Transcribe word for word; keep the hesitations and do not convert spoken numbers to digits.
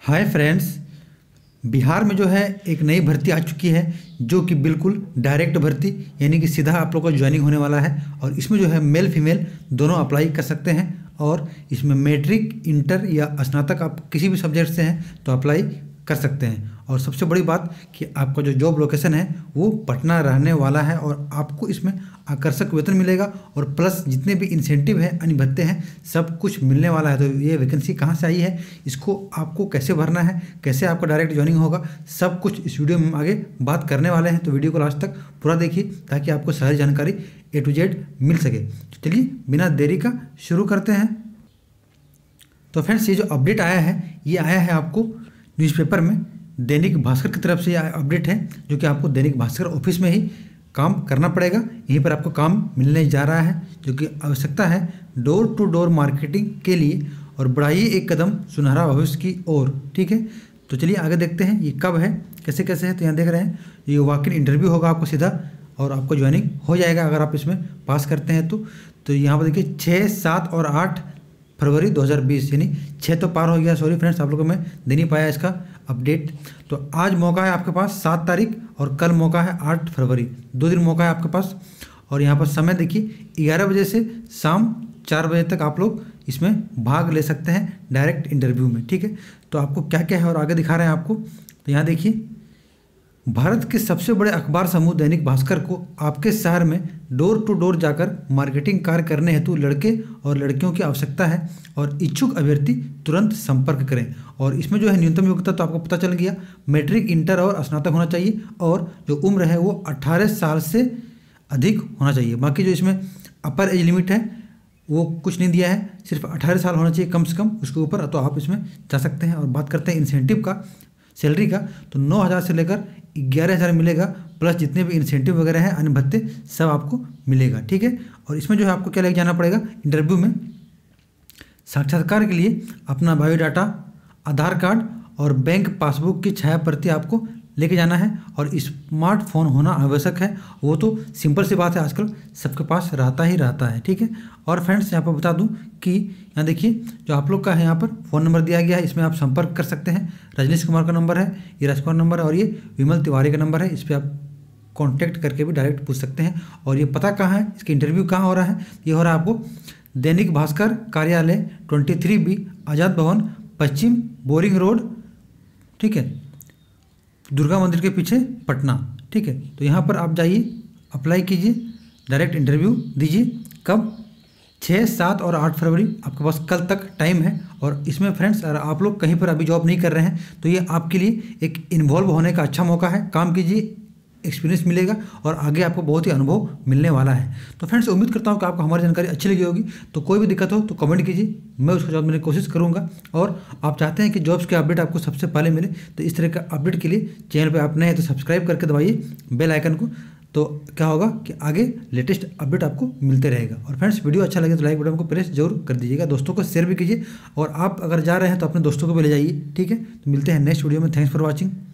Hi friends, Bihar में जो है एक नई भर्ती आ चुकी है जो कि बिल्कुल डायरेक्ट भर्ती यानी कि सीधा आप लोग को ज्वाइनिंग होने वाला है। और इसमें जो है मेल फीमेल दोनों अप्लाई कर सकते हैं और इसमें मैट्रिक, इंटर या स्नातक आप किसी भी सब्जेक्ट से हैं तो अप्लाई कर सकते हैं। और सबसे बड़ी बात कि आपका जो जॉब लोकेशन है वो पटना रहने वाला है और आपको इसमें आकर्षक वेतन मिलेगा और प्लस जितने भी इंसेंटिव हैं, अन्य भत्ते हैं, सब कुछ मिलने वाला है। तो ये वैकेंसी कहाँ से आई है, इसको आपको कैसे भरना है, कैसे आपका डायरेक्ट ज्वाइनिंग होगा, सब कुछ इस वीडियो में हम आगे बात करने वाले हैं। तो वीडियो को लास्ट तक पूरा देखिए ताकि आपको सारी जानकारी ए टू जेड मिल सके। तो चलिए बिना देरी का शुरू करते हैं। तो फ्रेंड्स, ये जो अपडेट आया है ये आया है आपको न्यूज़पेपर में, दैनिक भास्कर की तरफ से यह अपडेट है जो कि आपको दैनिक भास्कर ऑफिस में ही काम करना पड़ेगा। यहीं पर आपको काम मिलने जा रहा है जो कि आवश्यकता है डोर टू डोर मार्केटिंग के लिए। और बढ़ाइए एक कदम सुनहरा भविष्य की ओर। ठीक है, तो चलिए आगे देखते हैं ये कब है, कैसे कैसे है। तो यहाँ देख रहे हैं ये वॉक इन इंटरव्यू होगा आपको सीधा और आपको ज्वाइनिंग हो जाएगा अगर आप इसमें पास करते हैं तो। तो यहाँ पर देखिए छः सात और आठ फरवरी दो हज़ार बीस, यानी छः तो पार हो गया। सॉरी फ्रेंड्स, आप लोगों को मैं दे नहीं पाया इसका अपडेट। तो आज मौका है आपके पास सात तारीख और कल मौका है आठ फरवरी, दो दिन मौका है आपके पास। और यहाँ पर समय देखिए ग्यारह बजे से शाम चार बजे तक आप लोग इसमें भाग ले सकते हैं डायरेक्ट इंटरव्यू में। ठीक है, तो आपको क्या क्या है और आगे दिखा रहे हैं आपको। तो यहाँ देखिए, भारत के सबसे बड़े अखबार समूह दैनिक भास्कर को आपके शहर में डोर टू डोर जाकर मार्केटिंग कार्य करने हेतु लड़के और लड़कियों की आवश्यकता है और इच्छुक अभ्यर्थी तुरंत संपर्क करें। और इसमें जो है न्यूनतम योग्यता तो आपको पता चल गया, मैट्रिक, इंटर और स्नातक होना चाहिए और जो उम्र है वो अट्ठारह साल से अधिक होना चाहिए। बाकी जो इसमें अपर एज लिमिट है वो कुछ नहीं दिया है, सिर्फ अठारह साल होना चाहिए कम से कम, उसके ऊपर तो आप इसमें जा सकते हैं। और बात करते हैं इंसेंटिव का, सैलरी का, तो नौ हज़ार से लेकर ग्यारह हज़ार मिलेगा, प्लस जितने भी इंसेंटिव वगैरह हैं, अन्य भत्ते, सब आपको मिलेगा। ठीक है, और इसमें जो है आपको क्या लेके जाना पड़ेगा इंटरव्यू में, साक्षात्कार के लिए अपना बायोडाटा, आधार कार्ड और बैंक पासबुक की छाया प्रति आपको लेके जाना है। और स्मार्टफोन होना आवश्यक है, वो तो सिंपल सी बात है, आजकल सबके पास रहता ही रहता है। ठीक है, और फ्रेंड्स यहाँ पर बता दूं कि यहाँ देखिए जो आप लोग का है यहाँ पर फ़ोन नंबर दिया गया है, इसमें आप संपर्क कर सकते हैं। रजनीश कुमार का नंबर है, ये राजकुमार नंबर है और ये विमल तिवारी का नंबर है, इस पर आप कॉन्टैक्ट करके भी डायरेक्ट पूछ सकते हैं। और ये पता कहाँ है, इसका इंटरव्यू कहाँ हो रहा है, ये हो रहा है आपको दैनिक भास्कर कार्यालय ट्वेंटी थ्री बी आज़ाद भवन, पश्चिम बोरिंग रोड, ठीक है, दुर्गा मंदिर के पीछे, पटना। ठीक है, तो यहाँ पर आप जाइए, अप्लाई कीजिए, डायरेक्ट इंटरव्यू दीजिए। कब? छः, सात और आठ फरवरी आपके पास कल तक टाइम है। और इसमें फ्रेंड्स अगर आप लोग कहीं पर अभी जॉब नहीं कर रहे हैं तो ये आपके लिए एक इन्वॉल्व होने का अच्छा मौका है। काम कीजिए, एक्सपीरियंस मिलेगा और आगे आपको बहुत ही अनुभव मिलने वाला है। तो फ्रेंड्स उम्मीद करता हूँ कि आपको हमारी जानकारी अच्छी लगी होगी। तो कोई भी दिक्कत हो तो कमेंट कीजिए, मैं उसको जवाब देने की कोशिश करूँगा। और आप चाहते हैं कि जॉब्स के अपडेट आपको सबसे पहले मिले तो इस तरह का अपडेट के लिए चैनल पर आप नए हैं तो सब्सक्राइब करके दबाइए बेल आइकन को। तो क्या होगा कि आगे लेटेस्ट अपडेट आपको मिलते रहेगा। और फ्रेंड्स वीडियो अच्छा लगे तो लाइक बटन को प्रेस जरूर कर दीजिएगा, दोस्तों को शेयर भी कीजिए और आप अगर जा रहे हैं तो अपने दोस्तों को भी ले जाइए। ठीक है, तो मिलते हैं नेक्स्ट वीडियो में। Thanks for watching.